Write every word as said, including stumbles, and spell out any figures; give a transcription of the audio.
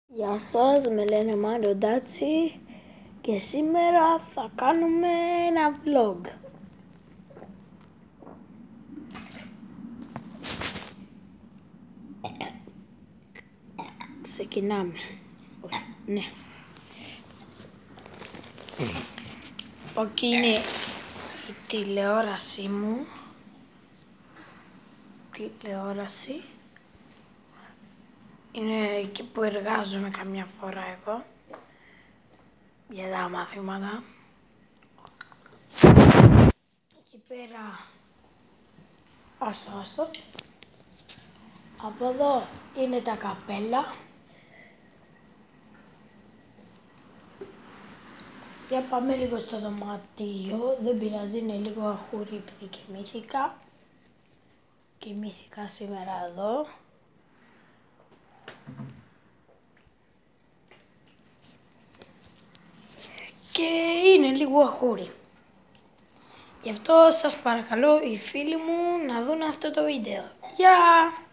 Γεια σας, με λένε Μάριο Ντάτσι και σήμερα θα κάνουμε ένα vlog. Ξεκινάμε. Όχι, ναι. Εκεί είναι η τηλεόρασή μου. Τηλεόραση. Είναι εκεί που εργάζομαι καμιά φορά εγώ. Για τα μαθήματα. Εκεί πέρα. Άστο, άστο. Από εδώ είναι τα καπέλα. Για πάμε λίγο στο δωμάτιο. Δεν πειράζει, είναι λίγο αχούρι επειδή κοιμήθηκα. Κοιμήθηκα σήμερα εδώ. Και είναι λίγο αχούρι. Γι' αυτό σας παρακαλώ οι φίλοι μου να δουν αυτό το βίντεο. Γεια!